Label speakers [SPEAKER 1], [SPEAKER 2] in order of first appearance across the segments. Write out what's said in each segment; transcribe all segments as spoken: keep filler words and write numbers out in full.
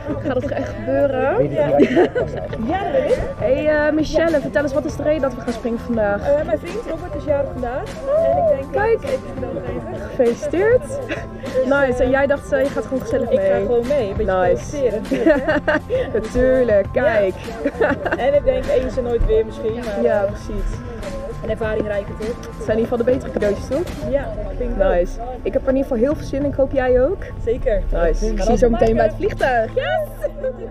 [SPEAKER 1] Gaat het echt gebeuren?
[SPEAKER 2] Ja, ja dat weet ik.
[SPEAKER 1] Hey uh, Michelle, vertel eens, wat is de reden dat we gaan springen vandaag?
[SPEAKER 2] Uh, mijn vriend Robert is jarig vandaag. En ik denk,
[SPEAKER 1] kijk,
[SPEAKER 2] ik wil even.
[SPEAKER 1] Gefeliciteerd. Nice, en jij dacht, uh, je gaat gewoon gezellig mee?
[SPEAKER 2] Ik ga gewoon mee, een beetje
[SPEAKER 1] nice.
[SPEAKER 2] feliciteren.
[SPEAKER 1] Natuurlijk, kijk.
[SPEAKER 2] Ja. En ik denk, eens en nooit weer misschien. Maar,
[SPEAKER 1] ja, precies.
[SPEAKER 2] Een ervaring rijken toch?
[SPEAKER 1] Het zijn in ieder geval de betere cadeautjes, toch?
[SPEAKER 2] Ja, vind ik
[SPEAKER 1] nice. Ook. Ik heb er in ieder geval heel veel zin in, ik hoop jij ook.
[SPEAKER 2] Zeker.
[SPEAKER 1] Nice. Ik zie je zo meteen bij het vliegtuig.
[SPEAKER 2] Yes!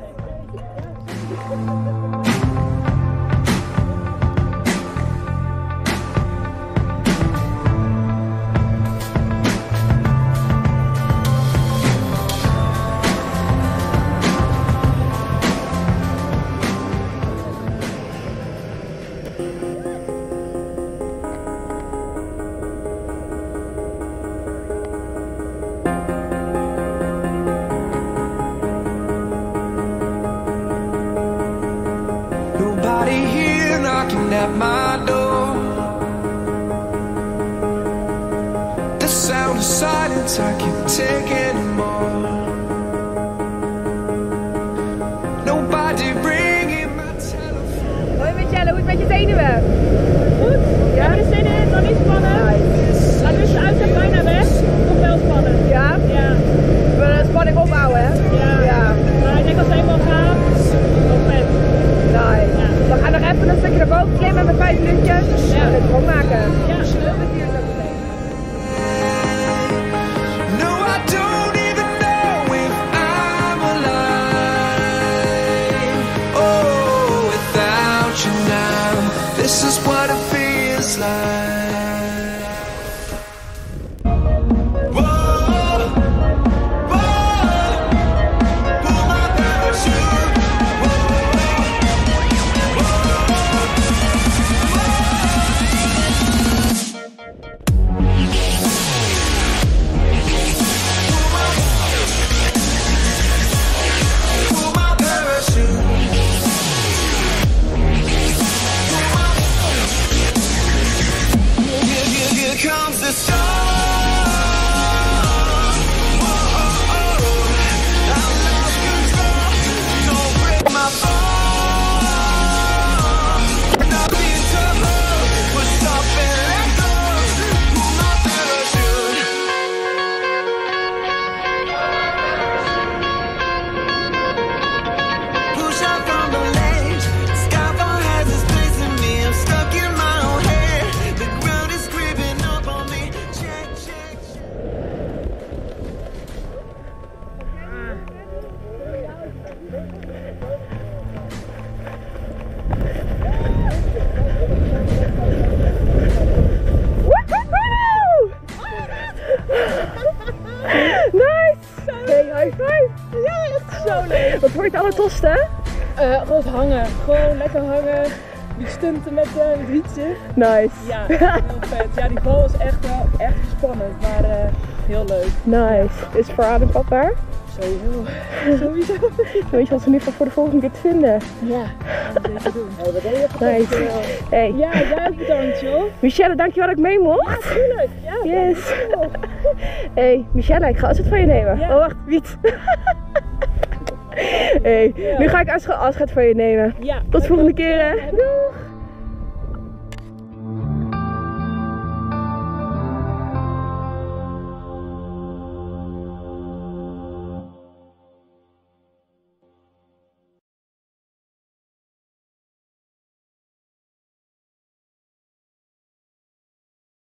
[SPEAKER 3] At my door, the sound of silence I can't take anymore. Nobody ringing my telephone.
[SPEAKER 1] Hoi Michelle, hoe is het met je zenuwen?
[SPEAKER 2] Goed. Ja? Heb je er zin in? Nog niet spannend? Nice. Laat dus de uitzet bijna weg. Nog wel spannend.
[SPEAKER 1] Ja?
[SPEAKER 2] Ja.
[SPEAKER 1] We de spanning opbouwen, hè?
[SPEAKER 2] Ja. Ja. Maar ik denk als we eenmaal gaan, nog vet.
[SPEAKER 1] Nice. Ja. We gaan nog even een stukje naar boven klimmen met vijf minuutjes. Ja. En het gewoon maken.
[SPEAKER 2] Ja.
[SPEAKER 3] No, I don't even know if I'm alive. Oh, without you now, this is what it feels like.
[SPEAKER 1] Wat vond je het allertofste?
[SPEAKER 2] Uh, gewoon hangen. Gewoon lekker hangen. Die stunten met uh, het rietje.
[SPEAKER 1] Nice.
[SPEAKER 2] Ja, heel vet. Ja, die bal is echt wel echt spannend, maar uh, heel leuk.
[SPEAKER 1] Nice. Is het voor Adam papa?
[SPEAKER 2] Sowieso. Sowieso.
[SPEAKER 1] Weet je wat we nu voor de volgende keer te vinden?
[SPEAKER 2] Ja, dat gaan we zeker doen. Hey, wat deed je
[SPEAKER 1] nice. Hey.
[SPEAKER 2] Ja, jij ook bedankt joh.
[SPEAKER 1] Michelle, dankjewel dat ik mee mocht.
[SPEAKER 2] Ja, tuurlijk. Ja,
[SPEAKER 1] yes. Hey, Michelle, ik ga afscheid van je nemen. Ja. Oh, wacht, Wiet. Hey, ja. Nu ga ik afscheid van je nemen.
[SPEAKER 2] Ja.
[SPEAKER 1] Tot de volgende keer hè. Doei.